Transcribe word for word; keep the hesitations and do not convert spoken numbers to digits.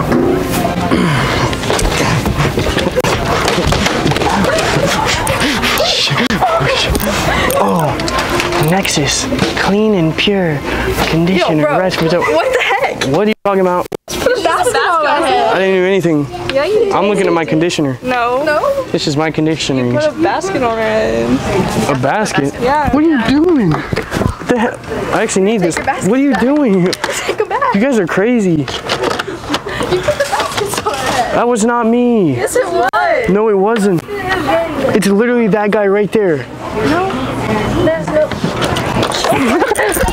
Oh, Nexxus, clean and pure conditioner. Yo, Rest for the. What the heck? What are you talking about? Put a basket on my head. I didn't do anything. Yeah, you did. I'm looking at my conditioner. No. No. This is my conditioner. Put a basket on her head. A basket? Yeah. What are you doing? What the hell? I actually need this. What are you doing? Take a bath. You guys are crazy. You put the baskets on her head. That was not me. Yes, it was. No, it wasn't. It's literally that guy right there. No. There's no.